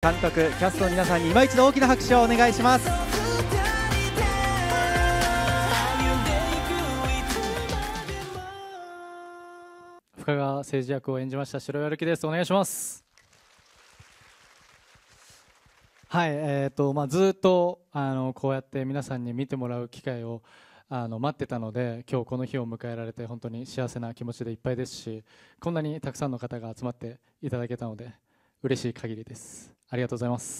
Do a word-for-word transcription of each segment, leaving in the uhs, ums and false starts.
監督、キャストの皆さんに今一度大きな拍手をお願いします。 深川誠司役を演じました白井歩です。お願いします。はい、えーとまあ、ずっとあのこうやって皆さんに見てもらう機会をあの待ってたので、今日この日を迎えられて本当に幸せな気持ちでいっぱいですし、こんなにたくさんの方が集まっていただけたので嬉しい限りです。ありがとうございます。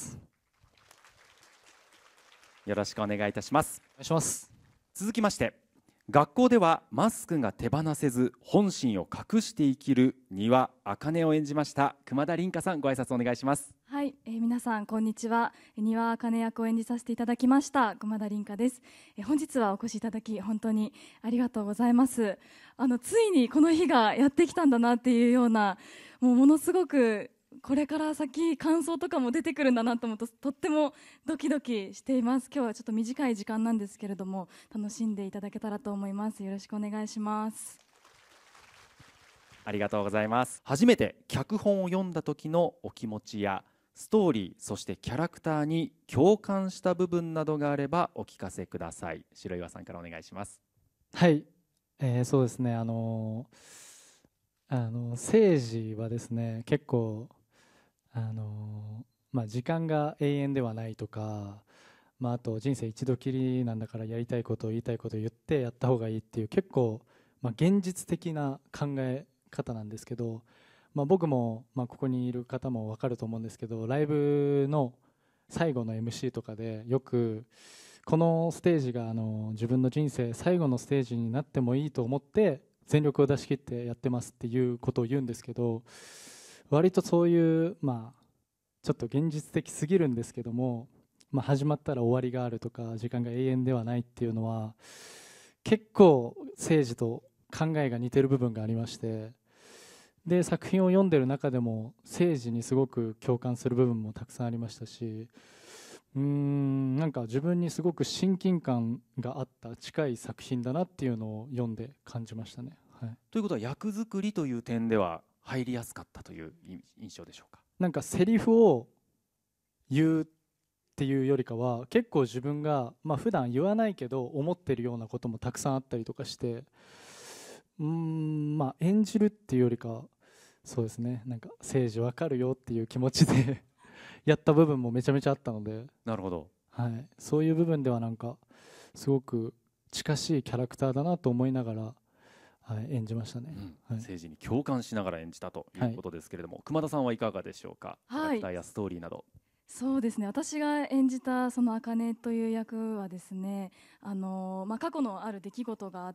よろしくお願いいたします。 お願いします。 続きまして、学校ではマスクが手放せず本心を隠して生きる丹羽茜を演じました熊田琳加さん、ご挨拶お願いします。 はい、えー、皆さんこんにちは。丹羽茜役を演じさせていただきました熊田琳加です。えー、本日はお越しいただき本当にありがとうございます。あのついにこの日がやってきたんだなっていうような、もうものすごくこれから先感想とかも出てくるんだなと思うと、とってもドキドキしています。今日はちょっと短い時間なんですけれども、楽しんでいただけたらと思います。よろしくお願いします。 ありがとうございます。初めて脚本を読んだ時のお気持ちやストーリー、そしてキャラクターに共感した部分などがあればお聞かせください。白岩さんからお願いします。 はい、えー、そうですね、あのー、あの政治はですね、結構あのまあ、時間が永遠ではないとか、まあ、あと人生一度きりなんだからやりたいことを言いたいことを言ってやった方がいいっていう結構、まあ、現実的な考え方なんですけど、まあ、僕も、まあ、ここにいる方も分かると思うんですけど、ライブの最後の エムシー とかでよくこのステージがあの自分の人生最後のステージになってもいいと思って全力を出し切ってやってますっていうことを言うんですけど、割とそういう、まあ、ちょっと現実的すぎるんですけども、まあ、始まったら終わりがあるとか時間が永遠ではないっていうのは結構政治と考えが似てる部分がありまして、で作品を読んでる中でも政治にすごく共感する部分もたくさんありましたし、うーんなんか自分にすごく親近感があった近い作品だなっていうのを読んで感じましたね。はい、 ということは役作りという点では入りやすかったという印象でしょうか。 なんかセリフを言うっていうよりかは結構自分が、まあ普段言わないけど思ってるようなこともたくさんあったりとかして、うーんまあ演じるっていうよりか、そうですね、なんか政治わかるよっていう気持ちでやった部分もめちゃめちゃあったので。 なるほど、 はい、そういう部分ではなんかすごく近しいキャラクターだなと思いながら、はい、演じましたね。 うんはい、 政治に共感しながら演じたということですけれども、はい、熊田さんはいかがでしょうか。キャラクターやストーリーなど。 そうですね、私が演じたその茜という役はですね、あの、まあ、過去のある出来事があって、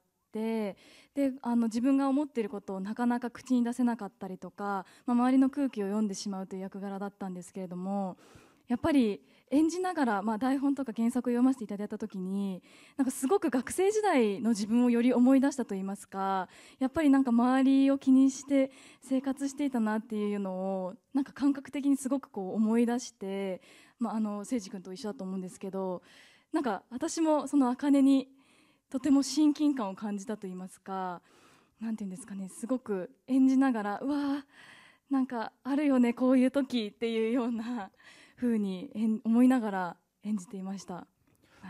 であの自分が思っていることをなかなか口に出せなかったりとか、まあ、周りの空気を読んでしまうという役柄だったんですけれども、やっぱり演じながら、まあ、台本とか原作を読ませていただいた時に、なんかすごく学生時代の自分をより思い出したといいますか、やっぱりなんか周りを気にして生活していたなっていうのをなんか感覚的にすごくこう思い出して、まあ、あの誠司君と一緒だと思うんですけど、なんか私もその茜にとても親近感を感じたといいますか、なんていうんですかね、すごく演じながら、うわーなんかあるよねこういう時っていうような風に思いながら演じていました。はい、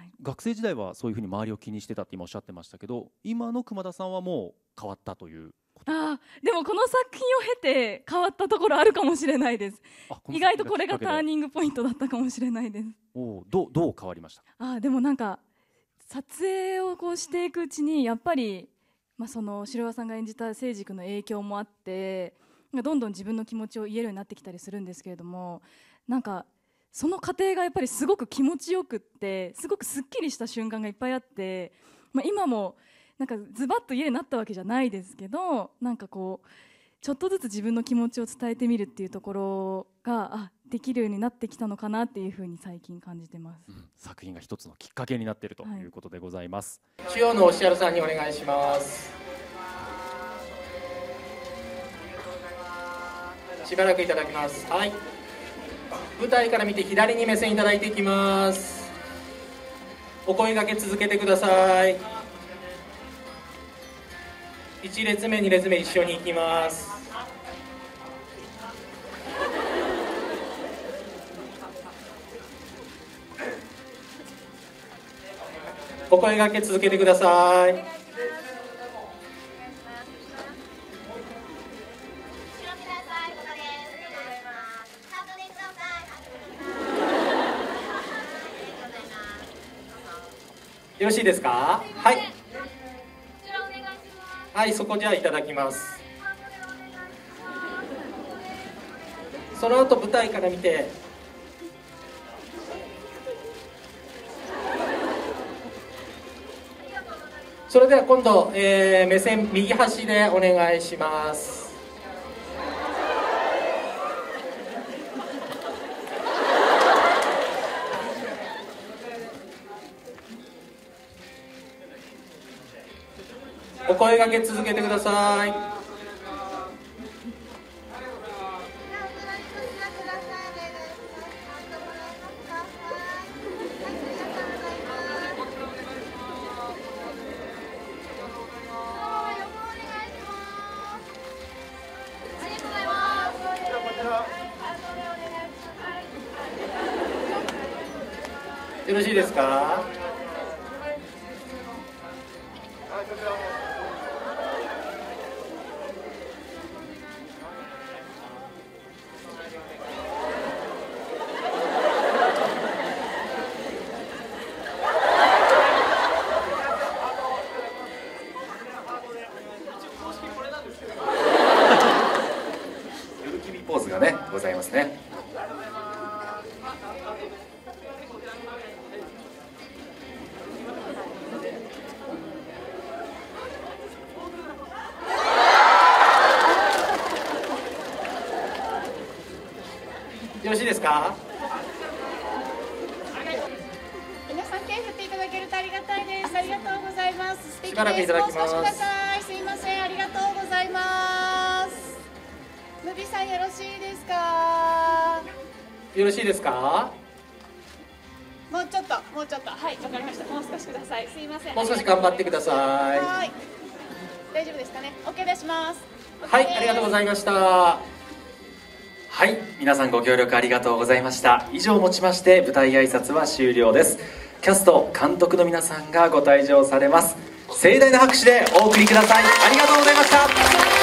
学生時代はそういうふうに周りを気にしてたって今おっしゃってましたけど、今の熊田さんはもう変わったということ。 あでもこの作品を経て変わったところあるかもしれないです。意外とこれがターニングポイントだったかもしれないです。 おどうどう変わりました。 あでもなんか撮影をこうしていくうちにやっぱり、まあ、その白岩さんが演じた誠司君の影響もあって、どんどん自分の気持ちを言えるようになってきたりするんですけれども、なんかその過程がやっぱりすごく気持ちよくって、すごくすっきりした瞬間がいっぱいあって、まあ、今もなんかズバッと言えるようになったわけじゃないですけど、なんかこうちょっとずつ自分の気持ちを伝えてみるっていうところがあできるようになってきたのかなっていうふうに最近感じてます。うん、 作品が一つのきっかけになっているということでございます。 はい、中央のオフィシャルさんにお願いします。しばらくいただきます。はい、舞台から見て左に目線いただいていきます。お声掛け続けてください。いち列目に列目一緒に行きます。 お声掛け続けてください。よろしいですか。はい。はい、そこじゃあいただきます。その後舞台から見て。それでは今度、えー、目線右端でお願いします。お声掛け続けてください。よろしいですか。 夜君ポーズがねございますね。 よろしいですか。 皆さん手振っていただけるとありがたいです。ありがとうございます。素敵です。 しばらくいただきます。 もう少しください。すいません。ありがとうございます。ムビさんよろしいですか。 よろしいですか。 もうちょっと、もうちょっと、はい、わかりました。もう少しください。すいません。 もう少し頑張ってください。 はい。大丈夫ですかね。OK 出します。 はい、ありがとうございました。 はい、皆さんご協力ありがとうございました。以上をもちまして舞台挨拶は終了です。キャスト監督の皆さんがご退場されます。盛大な拍手でお送りください。ありがとうございました。